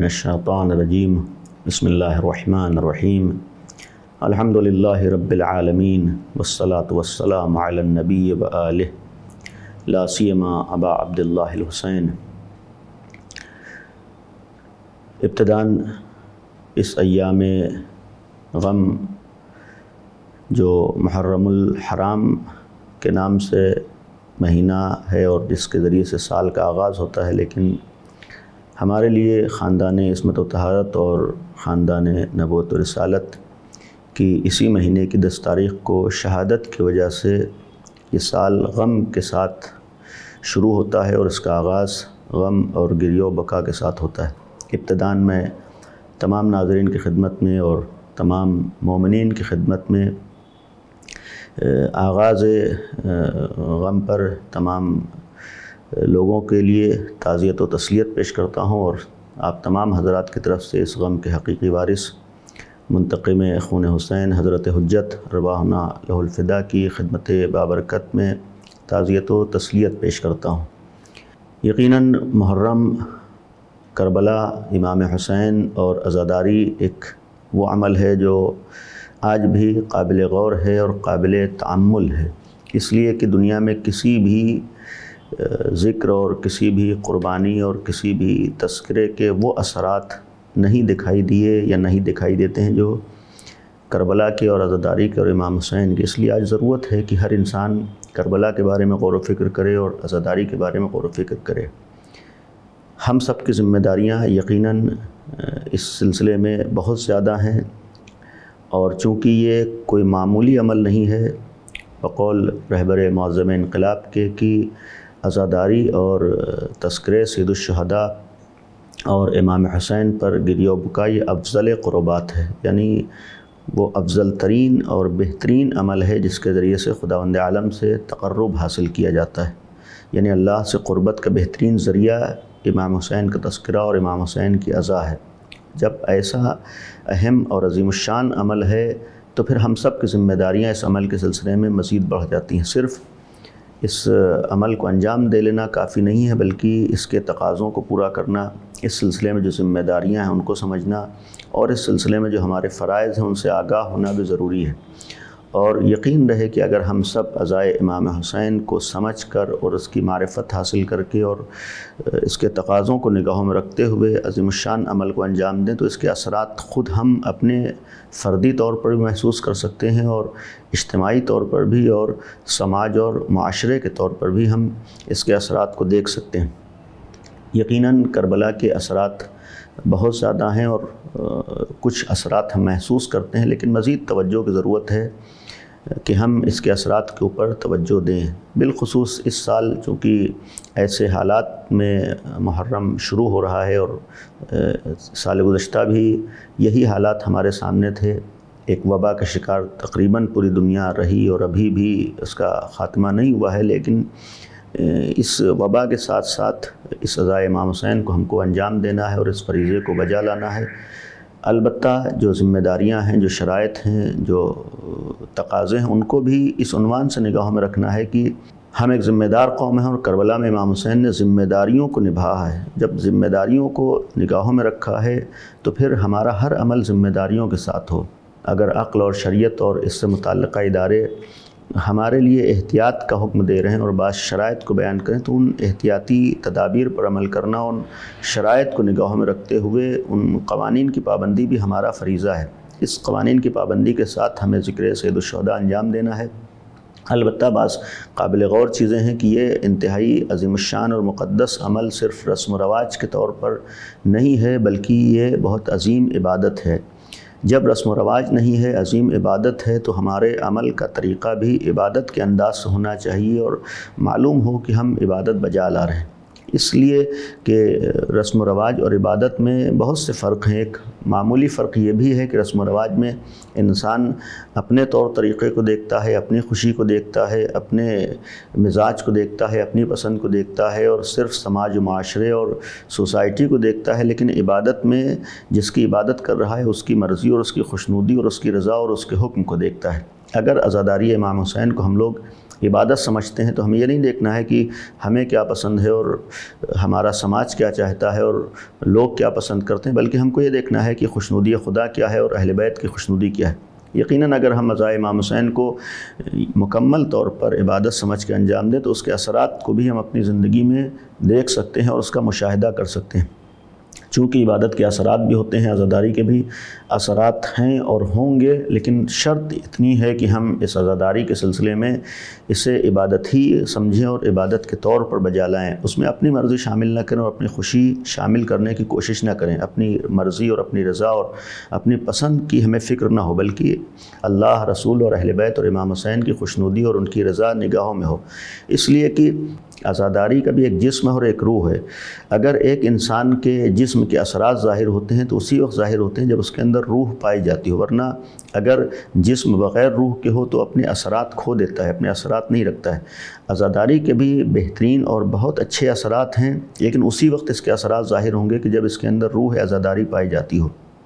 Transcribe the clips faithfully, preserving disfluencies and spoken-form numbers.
الشیطان الرجیم بسم اللہ الرحمن الرحیم الحمدللہ رب العالمین والصلاة والسلام علی النبی وآلہ لا سیما ابا عبداللہ الحسین۔ ابتداً اس ایام غم جو محرم الحرام کے نام سے مہینہ ہے اور جس کے ذریعے سے سال کا آغاز ہوتا ہے، لیکن ہمارے لیے خاندان عصمت و طہارت اور خاندان نبوت و رسالت کی اسی مہینے کی دس تاریخ کو شہادت کی وجہ سے یہ سال غم کے ساتھ شروع ہوتا ہے اور اس کا آغاز غم اور گریہ و بکا کے ساتھ ہوتا ہے۔ ابتداً میں تمام ناظرین کی خدمت میں اور تمام مومنین کی خدمت میں آغاز غم پر تمام لوگوں کے لیے تعزیت و تسلیت پیش کرتا ہوں، اور آپ تمام حضرات کی طرف سے اس غم کے حقیقی وارث منتقم خون حسین حضرت حجت ارواحنا لہ الفدا کی خدمت بابرکت میں تعزیت و تسلیت پیش کرتا ہوں۔ یقیناً محرم، کربلا، امام حسین اور عزاداری ایک وہ عمل ہے جو آج بھی قابل غور ہے اور قابل تأمل ہے، اس لیے کہ دنیا میں کسی بھی ذکر اور کسی بھی قربانی اور کسی بھی تذکرے کے وہ اثرات نہیں دکھائی دیے یا نہیں دکھائی دیتے ہیں جو کربلا کے اور عزاداری کے اور امام حسین کے۔ اس لیے آج ضرورت ہے کہ ہر انسان کربلا کے بارے میں غور و فکر کرے اور عزاداری کے بارے میں غور و فکر کرے۔ ہم سب کی ذمہ داریاں یقیناً اس سلسلے میں بہت زیادہ ہیں، اور چونکہ یہ کوئی معمولی عمل نہیں ہے، بقول رہبر معظم انقلاب کے کہ عزاداری اور تذکرے سید الشہداء اور امام حسین پر گریہ و بکا یہ افضل قربات ہے، یعنی وہ افضل ترین اور بہترین عمل ہے جس کے ذریعے سے خداوند عالم سے تقرب حاصل کیا جاتا ہے، یعنی اللہ سے قربت کا بہترین ذریعہ امام حسین کا تذکرہ اور امام حسین کی عزا ہے۔ جب ایسا اہم اور عظیم الشان عمل ہے تو پھر ہم سب کی ذمہ داریاں اس عمل کے سلسلے میں مزید بڑھ جاتی ہیں۔ صرف اس عمل کو انجام دے لینا کافی نہیں ہے، بلکہ اس کے تقاضوں کو پورا کرنا، اس سلسلے میں جو ذمہ داریاں ہیں ان کو سمجھنا، اور اس سلسلے میں جو ہمارے فرائض ہیں ان سے آگاہ ہونا بھی ضروری ہے۔ اور یقین رہے کہ اگر ہم سب عزائے امام حسین کو سمجھ کر اور اس کی معرفت حاصل کر کے اور اس کے تقاضوں کو نگاہوں میں رکھتے ہوئے عظیم الشان عمل کو انجام دیں تو اس کے اثرات خود ہم اپنے فردی طور پر بھی محسوس کر سکتے ہیں، اور اجتماعی طور پر بھی، اور سماج اور معاشرے کے طور پر بھی ہم اس کے اثرات کو دیکھ سکتے ہیں۔ یقیناً کربلا کے اثرات بہت زیادہ ہیں اور کچھ اثرات ہم محسوس کرتے ہیں، لیکن مزید توجہ کی ضرورت ہے کہ ہم اس کے اثرات کے اوپر توجہ دیں۔ بالخصوص اس سال چونکہ ایسے حالات میں محرم شروع ہو رہا ہے، اور سال گزشتہ بھی یہی حالات ہمارے سامنے تھے، ایک وبا کا شکار تقریباً پوری دنیا رہی اور ابھی بھی اس کا خاتمہ نہیں ہوا ہے، لیکن اس وبا کے ساتھ ساتھ اس عزائے امام حسین کو ہم کو انجام دینا ہے اور اس فریضے کو بجا لانا ہے۔ البتہ جو ذمہ داریاں ہیں، جو شرائط ہیں، جو تقاضے ہیں، ان کو بھی اس عنوان سے نگاہوں میں رکھنا ہے کہ ہم ایک ذمہ دار قوم ہیں، اور کربلا میں امام حسین نے ذمہ داریوں کو نبھایا ہے۔ جب ذمہ داریوں کو نگاہوں میں رکھا ہے تو پھر ہمارا ہر عمل ذمہ داریوں کے ساتھ ہو۔ اگر عقل اور شریعت اور اس سے متعلقہ ادارے ہمارے لیے احتیاط کا حکم دے رہے ہیں اور بعض شرائط کو بیان کریں تو ان احتیاطی تدابیر پر عمل کرنا، ان شرائط کو نگاہوں میں رکھتے ہوئے ان قوانین کی پابندی بھی ہمارا فریضہ ہے۔ اس قوانین کی پابندی کے ساتھ ہمیں ذکر سید الشہداء انجام دینا ہے۔ البتہ بعض قابل غور چیزیں ہیں کہ یہ انتہائی عظیم الشان اور مقدس عمل صرف رسم و رواج کے طور پر نہیں ہے، بلکہ یہ بہت عظیم عبادت ہے۔ جب رسم و رواج نہیں ہے، عظیم عبادت ہے، تو ہمارے عمل کا طریقہ بھی عبادت کے انداز سے ہونا چاہیے اور معلوم ہو کہ ہم عبادت بجا لا رہے ہیں۔ اس لیے کہ رسم و رواج اور عبادت میں بہت سے فرق ہیں۔ ایک معمولی فرق یہ بھی ہے کہ رسم و رواج میں انسان اپنے طور طریقے کو دیکھتا ہے، اپنی خوشی کو دیکھتا ہے، اپنے مزاج کو دیکھتا ہے، اپنی پسند کو دیکھتا ہے، اور صرف سماج و معاشرے اور سوسائٹی کو دیکھتا ہے۔ لیکن عبادت میں جس کی عبادت کر رہا ہے اس کی مرضی اور اس کی خوشنودی اور اس کی رضا اور اس کے حکم کو دیکھتا ہے۔ اگر عزاداری امام حسین کو ہم لوگ عبادت سمجھتے ہیں تو ہمیں یہ نہیں دیکھنا ہے کہ ہمیں کیا پسند ہے اور ہمارا سماج کیا چاہتا ہے اور لوگ کیا پسند کرتے ہیں، بلکہ ہم کو یہ دیکھنا ہے کہ خوشنودی خدا کیا ہے اور اہل بیت کی خوشنودی کیا ہے۔ یقیناً اگر ہم مزاح امام حسین کو مکمل طور پر عبادت سمجھ کے انجام دیں تو اس کے اثرات کو بھی ہم اپنی زندگی میں دیکھ سکتے ہیں اور اس کا مشاہدہ کر سکتے ہیں۔ چونکہ عبادت کے اثرات بھی ہوتے ہیں، عزاداری کے بھی اثرات ہیں اور ہوں گے، لیکن شرط اتنی ہے کہ ہم اس عزاداری کے سلسلے میں اسے عبادت ہی سمجھیں اور عبادت کے طور پر بجا لائیں، اس میں اپنی مرضی شامل نہ کریں اور اپنی خوشی شامل کرنے کی کوشش نہ کریں، اپنی مرضی اور اپنی رضا اور اپنی پسند کی ہمیں فکر نہ ہو، بلکہ اللہ، رسول اور اہل بیت اور امام حسین کی خوشنودی اور ان کی رضا نگاہوں میں ہو۔ اس لیے کہ عزاداری کا بھی ایک جسم ہے اور ایک روح ہے۔ اگر ایک انسان کے جسم کے اثرات ظاہر ہوتے ہیں تو اسی وقت ظاہر ہوتے ہیں جب اس کے اندر روح پائی جاتی ہو، ورنہ اگر جسم بغیر روح کے ہو تو اپنے اثرات کھو دیتا ہے، اپنے اثرات نہیں رکھتا ہے۔ عزاداری کے بھی بہترین اور بہت اچھے اثرات ہیں، لیکن اسی وقت اس کے اثرات ظاہر ہوں گے کہ جب اس کے اندر روح عزاداری پائی جاتی ہو۔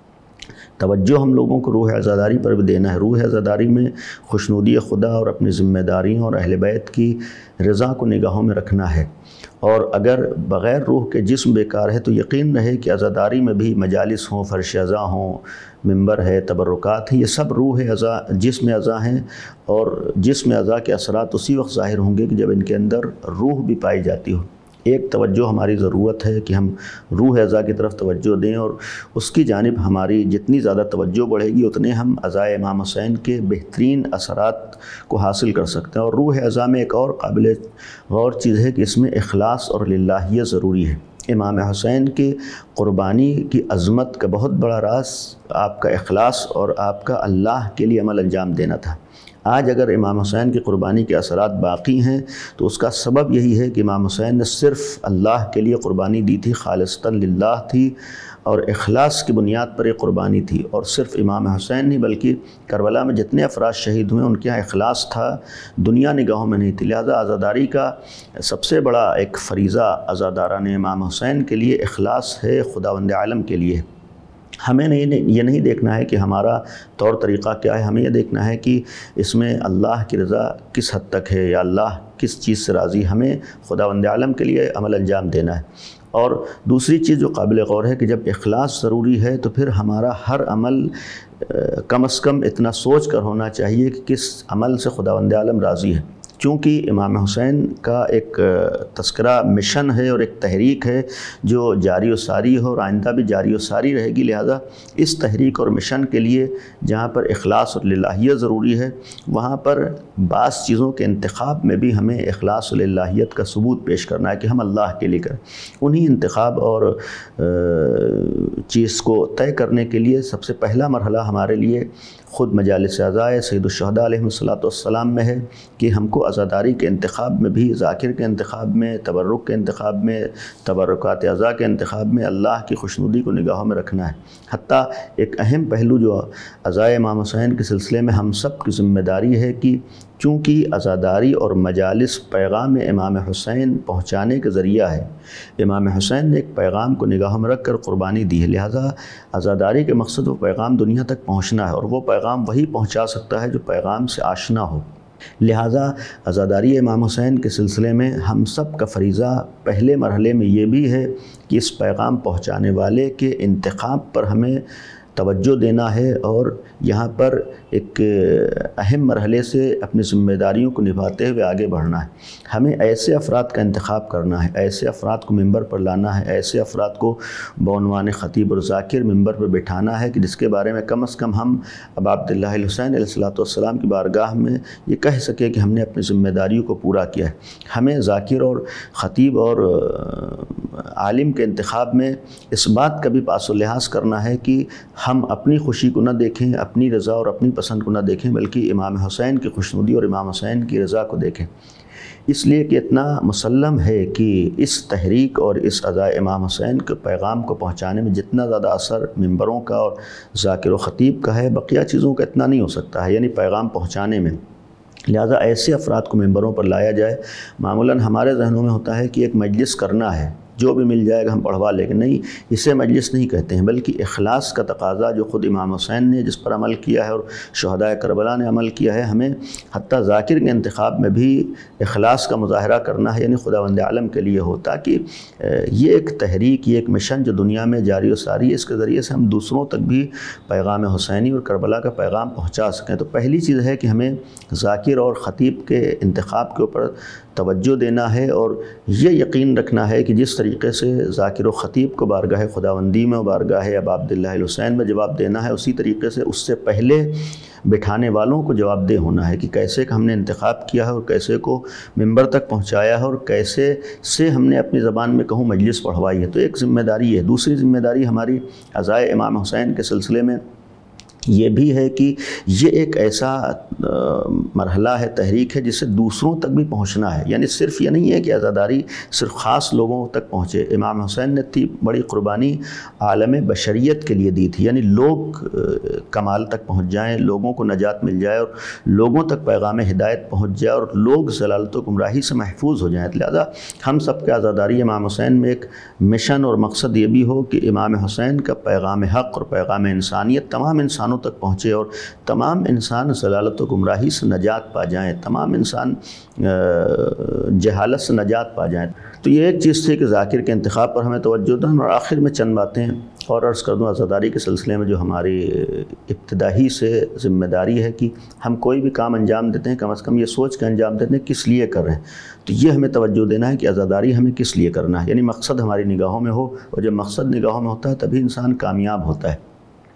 توجہ ہم لوگوں کو روح عزاداری پر بھی دینا ہے۔ روح عزاداری میں خوشنودی خدا اور اپنی ذمہ داریوں اور اہل بیت کی رضا کو نگاہوں میں رکھنا ہے، اور اگر بغیر روح کے جسم بیکار ہے تو یقین رہے کہ عزاداری میں بھی مجالس ہوں، فرش عزا ہوں، ممبر ہے، تبرکات ہیں، یہ سب روح عزا جسم عزا ہیں، اور جسم عزا کے اثرات اسی وقت ظاہر ہوں گے کہ جب ان کے اندر روح بھی پائی جاتی ہو۔ ایک توجہ ہماری ضرورت ہے کہ ہم روح عزا کی طرف توجہ دیں، اور اس کی جانب ہماری جتنی زیادہ توجہ بڑھے گی اتنے ہم عزائے امام حسین کے بہترین اثرات کو حاصل کر سکتے ہیں۔ اور روح عزا میں ایک اور قابل غور چیز ہے کہ اس میں اخلاص اور للہیت ضروری ہے۔ امام حسین کی قربانی کی عظمت کا بہت بڑا راز آپ کا اخلاص اور آپ کا اللہ کے لیے عمل انجام دینا تھا۔ آج اگر امام حسین کی قربانی کے اثرات باقی ہیں تو اس کا سبب یہی ہے کہ امام حسین نے صرف اللہ کے لیے قربانی دی تھی، خالصتاً للہ تھی، اور اخلاص کی بنیاد پر یہ قربانی تھی۔ اور صرف امام حسین نہیں بلکہ کربلا میں جتنے افراد شہید ہوئے ان کے یہاں اخلاص تھا، دنیا نگاہوں میں نہیں تھی۔ لہذا عزاداری کا سب سے بڑا ایک فریضہ عزاداران امام حسین کے لیے اخلاص ہے، خداوند عالم کے لیے۔ ہمیں نہیں یہ نہیں دیکھنا ہے کہ ہمارا طور طریقہ کیا ہے، ہمیں یہ دیکھنا ہے کہ اس میں اللہ کی رضا کس حد تک ہے یا اللہ کس چیز سے راضی، ہمیں خداوند عالم کے لیے عمل انجام دینا ہے۔ اور دوسری چیز جو قابل غور ہے کہ جب اخلاص ضروری ہے تو پھر ہمارا ہر عمل کم از کم اتنا سوچ کر ہونا چاہیے کہ کس عمل سے خداوند عالم راضی ہے۔ چونکہ امام حسین کا ایک تذکرہ مشن ہے اور ایک تحریک ہے جو جاری و ساری ہو اور آئندہ بھی جاری و ساری رہے گی، لہذا اس تحریک اور مشن کے لیے جہاں پر اخلاص اور للہیت ضروری ہے وہاں پر بعض چیزوں کے انتخاب میں بھی ہمیں اخلاص و للہیت کا ثبوت پیش کرنا ہے کہ ہم اللہ کے لیے کریں۔ انہی انتخاب اور چیز کو طے کرنے کے لیے سب سے پہلا مرحلہ ہمارے لیے خود مجالس عزائے سید الشہداء علیہ الصلوۃ والسلام میں ہے کہ ہم کو عزاداری کے انتخاب میں بھی، ذاکر کے انتخاب میں، تبرک کے انتخاب میں، تبرکات عزا کے انتخاب میں اللہ کی خوشنودی کو نگاہوں میں رکھنا ہے۔ حتیٰ ایک اہم پہلو جو عزائے امام حسین کے سلسلے میں ہم سب کی ذمہ داری ہے کہ چونکہ عزاداری اور مجالس پیغام امام حسین پہنچانے کا ذریعہ ہے، امام حسین نے ایک پیغام کو نگاہوں میں رکھ کر قربانی دی ہے، لہذا عزاداری کے مقصد وہ پیغام دنیا تک پہنچنا ہے، اور وہ پیغام وہی پہنچا سکتا ہے جو پیغام سے آشنا ہو۔ لہذا عزاداری امام حسین کے سلسلے میں ہم سب کا فریضہ پہلے مرحلے میں یہ بھی ہے کہ اس پیغام پہنچانے والے کے انتخاب پر ہمیں توجہ دینا ہے، اور یہاں پر ایک اہم مرحلے سے اپنی ذمہ داریوں کو نبھاتے ہوئے آگے بڑھنا ہے۔ ہمیں ایسے افراد کا انتخاب کرنا ہے، ایسے افراد کو ممبر پر لانا ہے، ایسے افراد کو بعنوان خطیب اور ذاکر ممبر پر بٹھانا ہے کہ جس کے بارے میں کم از کم ہم اب عبداللہ الحسین علیہ الصلوۃ والسلام کی بارگاہ میں یہ کہہ سکے کہ ہم نے اپنی ذمہ داریوں کو پورا کیا ہے۔ ہمیں ذاکر اور خطیب اور عالم کے انتخاب میں اس بات کا بھی پاس و لحاظ کرنا ہے کہ ہم اپنی خوشی کو نہ دیکھیں، اپنی رضا اور اپنی پسند کو نہ دیکھیں، بلکہ امام حسین کی خوشنودی اور امام حسین کی رضا کو دیکھیں۔ اس لیے کہ اتنا مسلم ہے کہ اس تحریک اور اس عزائے امام حسین کے پیغام کو پہنچانے میں جتنا زیادہ اثر ممبروں کا اور ذاکر و خطیب کا ہے، بقیہ چیزوں کا اتنا نہیں ہو سکتا ہے، یعنی پیغام پہنچانے میں۔ لہذا ایسے افراد کو ممبروں پر لایا جائے۔ معمولاً ہمارے ذہنوں میں ہوتا ہے کہ ایک مجلس کرنا ہے، جو بھی مل جائے گا ہم پڑھوا لیں گے، نہیں، اسے مجلس نہیں کہتے ہیں، بلکہ اخلاص کا تقاضا جو خود امام حسین نے جس پر عمل کیا ہے اور شہدائے کربلا نے عمل کیا ہے، ہمیں حتیٰ ذاکر کے انتخاب میں بھی اخلاص کا مظاہرہ کرنا ہے، یعنی خداوند عالم کے لیے ہو، تاکہ یہ ایک تحریک، یہ ایک مشن جو دنیا میں جاری و ساری ہے، اس کے ذریعے سے ہم دوسروں تک بھی پیغام حسینی اور کربلا کا پیغام پہنچا سکیں۔ تو پہلی چیز ہے کہ ہمیں ذاکر اور خطیب کے انتخاب کے اوپر توجہ دینا ہے، اور یہ یقین رکھنا ہے کہ جس طریقے سے ذاکر و خطیب کو بارگاہ خداوندی میں، بارگاہ ابا عبداللہ الحسین میں جواب دینا ہے، اسی طریقے سے اس سے پہلے بٹھانے والوں کو جواب دہ ہونا ہے کہ کیسے کہ ہم نے انتخاب کیا ہے اور کیسے کو ممبر تک پہنچایا ہے اور کیسے سے ہم نے اپنی زبان میں کہوں مجلس پڑھوائی ہے۔ تو ایک ذمہ داری ہے۔ دوسری ذمہ داری ہماری عزائے امام حسین کے سلسلے میں یہ بھی ہے کہ یہ ایک ایسا مرحلہ ہے، تحریک ہے، جس سے دوسروں تک بھی پہنچنا ہے، یعنی صرف یہ نہیں ہے کہ عزاداری صرف خاص لوگوں تک پہنچے۔ امام حسین نے اتنی بڑی قربانی عالم بشریت کے لیے دی تھی، یعنی لوگ کمال تک پہنچ جائیں، لوگوں کو نجات مل جائے اور لوگوں تک پیغام ہدایت پہنچ جائے اور لوگ ضلالت و گمراہی سے محفوظ ہو جائیں۔ لہذا ہم سب کے عزاداری امام حسین میں ایک مشن اور مقصد یہ بھی ہو کہ امام حسین کا پیغام حق اور پیغام انسانیت تمام انسانوں تک پہنچے اور تمام انسان ضلالت و گمراہی سے نجات پا جائیں، تمام انسان جہالت سے نجات پا جائیں۔ تو یہ ایک چیز تھی کہ ذاکر کے انتخاب پر ہمیں توجہ دیں۔ اور آخر میں چند باتیں اور عرض کر دوں عزاداری کے سلسلے میں جو ہماری ابتدائی سے ذمہ داری ہے کہ ہم کوئی بھی کام انجام دیتے ہیں کم از کم یہ سوچ کے انجام دیتے ہیں کس لیے کر رہے ہیں۔ تو یہ ہمیں توجہ دینا ہے کہ عزاداری ہمیں کس لیے کرنا ہے، یعنی مقصد ہماری نگاہوں میں ہو، اور جب مقصد نگاہوں میں ہوتا ہے تبھی انسان کامیاب ہوتا ہے۔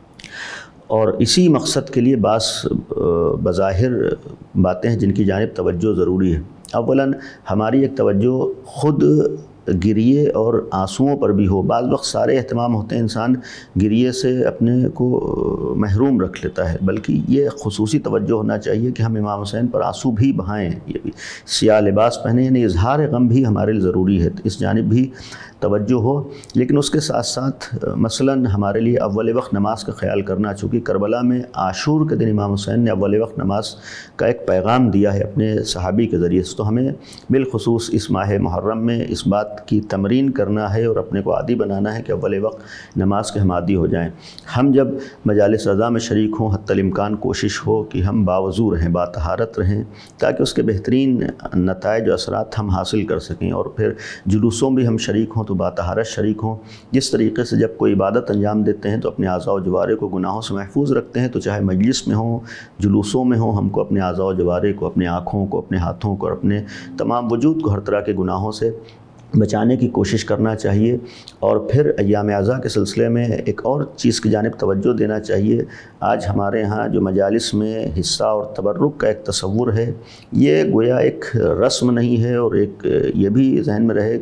اور اسی مقصد کے لیے بعض بظاہر باتیں ہیں جن کی جانب توجہ ضروری ہے۔ اولاً ہماری ایک توجہ خود گریے اور آنسوؤں پر بھی ہو۔ بعض وقت سارے اہتمام ہوتے ہیں، انسان گریے سے اپنے کو محروم رکھ لیتا ہے، بلکہ یہ خصوصی توجہ ہونا چاہیے کہ ہم امام حسین پر آنسو بھی بہائیں، یہ بھی سیاہ لباس پہنے، یعنی اظہار غم بھی ہمارے لیے ضروری ہے، اس جانب بھی توجہ ہو۔ لیکن اس کے ساتھ ساتھ مثلاً ہمارے لیے اول وقت نماز کا خیال کرنا، چونکہ کربلا میں عاشور کے دن امام حسین نے اول وقت نماز کا ایک پیغام دیا ہے اپنے صحابی کے ذریعے سے، تو ہمیں بالخصوص اس ماہ محرم میں اس بات کی تمرین کرنا ہے اور اپنے کو عادی بنانا ہے کہ اول وقت نماز کے ہم عادی ہو جائیں۔ ہم جب مجالس رضا میں شریک ہوں حتی الامکان کوشش ہو کہ ہم باوضو رہیں، باطہارت رہیں، تاکہ اس کے بہترین نتائج و اثرات ہم حاصل کر سکیں۔ اور پھر جلوسوں بھی ہم شریک ہوں تو باطہارت شریک ہوں، جس طریقے سے جب کوئی عبادت انجام دیتے ہیں تو اپنے اعضاء و جوارے کو گناہوں سے محفوظ رکھتے ہیں، تو چاہے مجلس میں ہوں، جلوسوں میں ہوں، ہم کو اپنے اعضاء و جوارے کو، اپنے آنکھوں کو، اپنے ہاتھوں کو اور اپنے تمام وجود کو ہر طرح کے گناہوں سے بچانے کی کوشش کرنا چاہیے۔ اور پھر ایام اعزاء کے سلسلے میں ایک اور چیز کی جانب توجہ دینا چاہیے۔ آج ہمارے ہاں جو مجالس میں حصہ اور تبرک کا ایک تصور ہے، یہ گویا ایک رسم نہیں ہے اور ایک یہ بھی ذہن میں رہے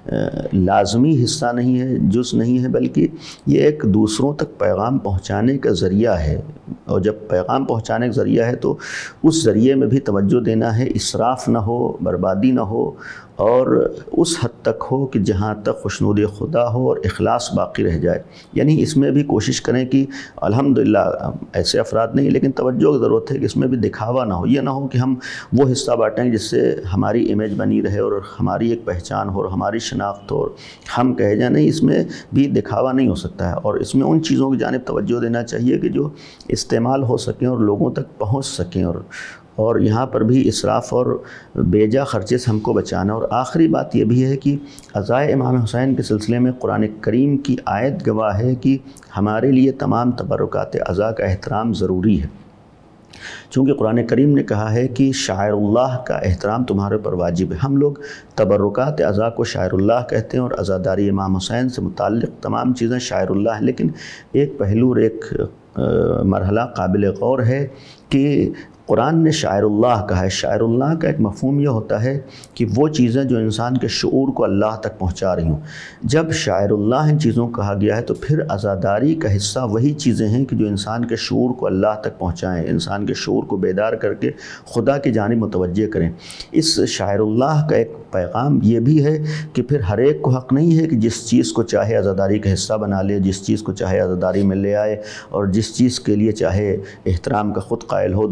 لازمی حصہ نہیں ہے، جز نہیں ہے، بلکہ یہ ایک دوسروں تک پیغام پہنچانے کا ذریعہ ہے۔ اور جب پیغام پہنچانے کا ذریعہ ہے تو اس ذریعے میں بھی توجہ دینا ہے، اسراف نہ ہو، بربادی نہ ہو، اور اس حد تک ہو کہ جہاں تک خوشنودی خدا ہو اور اخلاص باقی رہ جائے۔ یعنی اس میں بھی کوشش کریں کہ الحمدللہ ایسے افراد نہیں، لیکن توجہ کی ضرورت ہے کہ اس میں بھی دکھاوا نہ ہو۔ یہ نہ ہو کہ ہم وہ حصہ بانٹیں جس سے ہماری امیج بنی رہے اور ہماری ایک پہچان ہو اور ہماری شناخت ہو اور ہم کہے جائیں، نہیں، اس میں بھی دکھاوا نہیں ہو سکتا ہے۔ اور اس میں ان چیزوں کی جانب توجہ دینا چاہیے کہ جو استعمال ہو سکیں اور لوگوں تک پہنچ سکیں، اور اور یہاں پر بھی اسراف اور بیجا خرچے سے ہم کو بچانا۔ اور آخری بات یہ بھی ہے کہ عزائے امام حسین کے سلسلے میں قرآن کریم کی آیت گواہ ہے کہ ہمارے لیے تمام تبرکات عزا کا احترام ضروری ہے، چونکہ قرآن کریم نے کہا ہے کہ شاعر اللہ کا احترام تمہارے پر واجب ہے۔ ہم لوگ تبرکات عزا کو شاعر اللہ کہتے ہیں اور عزاداری امام حسین سے متعلق تمام چیزیں شاعر اللہ ہیں، لیکن ایک پہلو اور ایک مرحلہ قابل غور ہے کہ قرآن نے شاعر اللہ کہا ہے۔ شاعر اللہ کا ایک مفہوم یہ ہوتا ہے کہ وہ چیزیں جو انسان کے شعور کو اللہ تک پہنچا رہی ہوں۔ جب شاعر اللہ ان چیزوں کو کہا گیا ہے تو پھر عزاداری کا حصہ وہی چیزیں ہیں کہ جو انسان کے شعور کو اللہ تک پہنچائیں، انسان کے شعور کو بیدار کر کے خدا کی جانب متوجہ کریں۔ اس شاعر اللہ کا ایک پیغام یہ بھی ہے کہ پھر ہر ایک کو حق نہیں ہے کہ جس چیز کو چاہے عزاداری کا حصہ بنا لے، جس چیز کو چاہے عزاداری میں لے آئے، اور جس چیز کے لیے چاہے احترام کا خود قائل ہو، دوسروں کا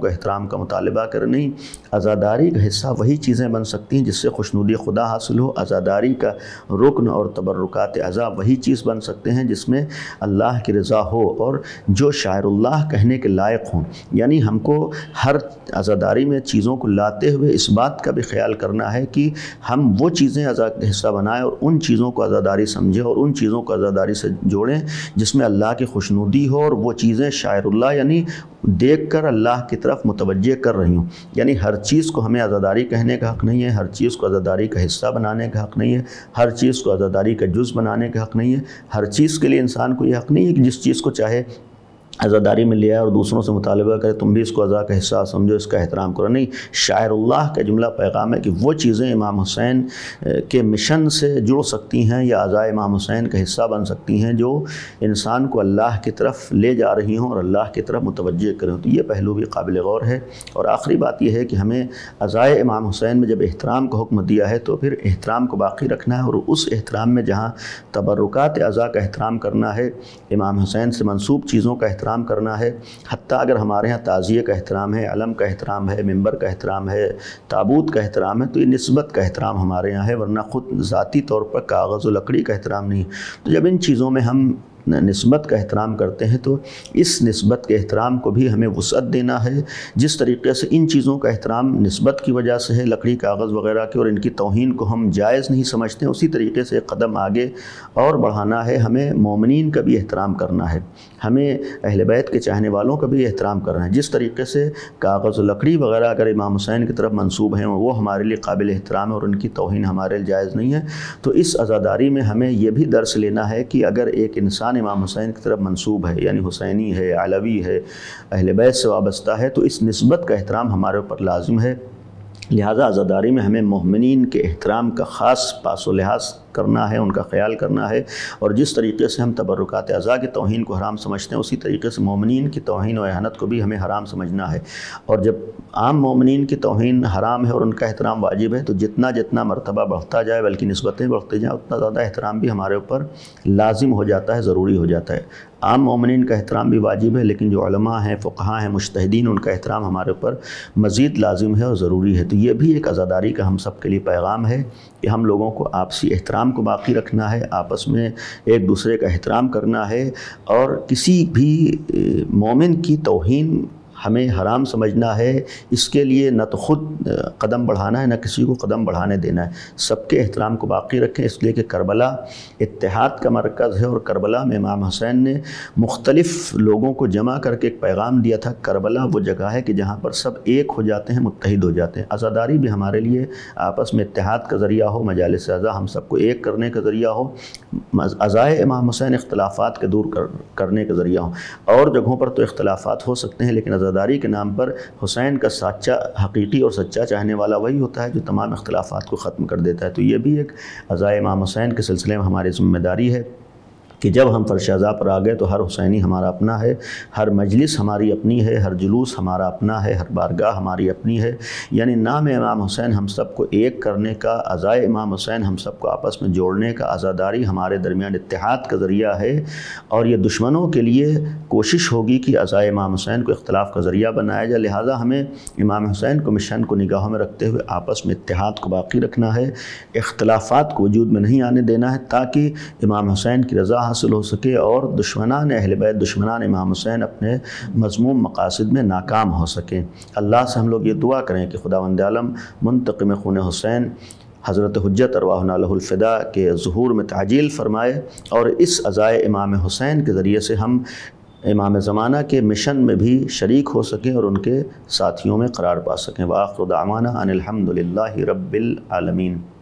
احترام کا مطالبہ کریں، نہیں، عزاداری کا حصہ وہی چیزیں بن سکتی ہیں جس سے خوشنودی خدا حاصل ہو، عزاداری کا رکن اور تبرکات اعضاء وہی چیز بن سکتے ہیں جس میں اللہ کی رضا ہو اور جو شاعر اللہ کہنے کے لائق ہوں۔ یعنی ہم کو ہر عزاداری میں چیزوں کو لاتے ہوئے اس بات کا بھی خیال کرنا ہے کہ ہم وہ چیزیں عزا کا حصہ بنائیں اور ان چیزوں کو عزاداری سمجھیں اور ان چیزوں کو عزاداری سے جوڑیں جس میں اللہ کی خوشنودی ہو اور وہ چیزیں شاعر اللہ یعنی دیکھ کر اللہ کی طرف متوجہ کر رہی ہوں۔ یعنی ہر چیز کو ہمیں عزاداری کہنے کا حق نہیں ہے، ہر چیز کو عزاداری کا حصہ بنانے کا حق نہیں ہے، ہر چیز کو عزاداری کا جز بنانے کا حق نہیں ہے، ہر چیز کے لیے انسان کو یہ حق نہیں ہے کہ جس چیز کو چاہے عزاداری میں لے آئے اور دوسروں سے مطالبہ کرے تم بھی اس کو عزا کا حصہ سمجھو، اس کا احترام کرو۔ نہیں، شاعر اللہ کا جملہ پیغام ہے کہ وہ چیزیں امام حسین کے مشن سے جڑ سکتی ہیں یا عزا امام حسین کا حصہ بن سکتی ہیں جو انسان کو اللہ کی طرف لے جا رہی ہوں اور اللہ کی طرف متوجہ کریں۔ تو یہ پہلو بھی قابل غور ہے۔ اور آخری بات یہ ہے کہ ہمیں عزائے امام حسین میں جب احترام کا حکم دیا ہے تو پھر احترام کو باقی رکھنا ہے، اور اس احترام میں جہاں تبرکات عزا کا احترام کرنا ہے، امام حسین سے منسوب چیزوں کا احترام کرنا ہے، حتیٰ اگر ہمارے ہاں تعزیے کا احترام ہے، علم کا احترام ہے، منبر کا احترام ہے، تابوت کا احترام ہے، تو یہ نسبت کا احترام ہمارے یہاں ہے، ورنہ خود ذاتی طور پر کاغذ و لکڑی کا احترام نہیں۔ تو جب ان چیزوں میں ہم نسبت کا احترام کرتے ہیں تو اس نسبت کے احترام کو بھی ہمیں وسعت دینا ہے۔ جس طریقے سے ان چیزوں کا احترام نسبت کی وجہ سے ہے، لکڑی کاغذ وغیرہ کے، اور ان کی توہین کو ہم جائز نہیں سمجھتے، اسی طریقے سے ایک قدم آگے اور بڑھانا ہے، ہمیں مومنین کا بھی احترام کرنا ہے، ہمیں اہل بیت کے چاہنے والوں کا بھی احترام کرنا ہے۔ جس طریقے سے کاغذ و لکڑی وغیرہ اگر امام حسین کی طرف منسوب ہیں وہ ہمارے لیے قابل احترام ہے اور ان کی توہین ہمارے لیے جائز نہیں ہے، تو اس عزاداری میں ہمیں یہ بھی درس لینا ہے کہ اگر ایک انسان امام حسین کی طرف منسوب ہے، یعنی حسینی ہے، علوی ہے، اہل بیت سے وابستہ ہے، تو اس نسبت کا احترام ہمارے اوپر لازم ہے۔ لہذا عزاداری میں ہمیں مومنین کے احترام کا خاص پاس و لحاظ کرنا ہے، ان کا خیال کرنا ہے، اور جس طریقے سے ہم تبرکات اعضاء کی توہین کو حرام سمجھتے ہیں اسی طریقے سے مومنین کی توہین و اہانت کو بھی ہمیں حرام سمجھنا ہے۔ اور جب عام مومنین کی توہین حرام ہے اور ان کا احترام واجب ہے تو جتنا جتنا مرتبہ بڑھتا جائے بلکہ نسبتیں بڑھتے جائیں اتنا زیادہ احترام بھی ہمارے اوپر لازم ہو جاتا ہے، ضروری ہو جاتا ہے۔ عام مومنین کا احترام بھی واجب ہے، لیکن جو علماء ہیں، فقہاء ہیں، مجتہدین، ان کا احترام ہمارے اوپر مزید لازم ہے اور ضروری ہے۔ تو یہ بھی ایک عزاداری کا ہم سب کے لیے پیغام ہے کہ ہم لوگوں کو آپسی احترام کو باقی رکھنا ہے، آپس میں ایک دوسرے کا احترام کرنا ہے، اور کسی بھی مومن کی توہین ہمیں حرام سمجھنا ہے۔ اس کے لیے نہ تو خود قدم بڑھانا ہے نہ کسی کو قدم بڑھانے دینا ہے، سب کے احترام کو باقی رکھیں، اس لیے کہ کربلا اتحاد کا مرکز ہے، اور کربلا میں امام حسین نے مختلف لوگوں کو جمع کر کے ایک پیغام دیا تھا۔ کربلا وہ جگہ ہے کہ جہاں پر سب ایک ہو جاتے ہیں، متحد ہو جاتے ہیں۔ عزاداری بھی ہمارے لیے آپس میں اتحاد کا ذریعہ ہو، مجالس اعضاء ہم سب کو ایک کرنے کا ذریعہ ہو، عزائے امام حسین اختلافات کے دور کرنے کا ذریعہ ہو۔ اور جگہوں پر تو اختلافات ہو سکتے ہیں، لیکن عزاداری کے نام پر حسین کا سچا حقیقی اور سچا چاہنے والا وہی ہوتا ہے جو تمام اختلافات کو ختم کر دیتا ہے۔ تو یہ بھی ایک عزائے امام حسین کے سلسلے میں ہماری ذمہ داری ہے کہ جب ہم فرش عزا پر آ گئے تو ہر حسینی ہمارا اپنا ہے، ہر مجلس ہماری اپنی ہے، ہر جلوس ہمارا اپنا ہے، ہر بارگاہ ہماری اپنی ہے۔ یعنی نام امام حسین ہم سب کو ایک کرنے کا، عزائے امام حسین ہم سب کو آپس میں جوڑنے کا، عزاداری ہمارے درمیان اتحاد کا ذریعہ ہے، اور یہ دشمنوں کے لیے کوشش ہوگی کہ عزائے امام حسین کو اختلاف کا ذریعہ بنایا جائے۔ لہٰذا ہمیں امام حسین کو مشن کو نگاہوں میں رکھتے ہوئے آپس میں اتحاد کو باقی رکھنا ہے، اختلافات کو وجود میں نہیں آنے دینا ہے، تاکہ امام حسین کی رضا حاصل ہو سکے اور دشمنان اہل بیت، دشمنان امام حسین اپنے مذموم مقاصد میں ناکام ہو سکیں۔ اللہ سے ہم لوگ یہ دعا کریں کہ خداوند عالم منتقم خون حسین حضرت حجت ارواحنا لہ الفدا کے ظہور میں تعجیل فرمائے، اور اس عزائے امام حسین کے ذریعے سے ہم امام زمانہ کے مشن میں بھی شریک ہو سکیں اور ان کے ساتھیوں میں قرار پا سکیں۔ وآخر دعوانا ان الحمد للہ رب العالمین۔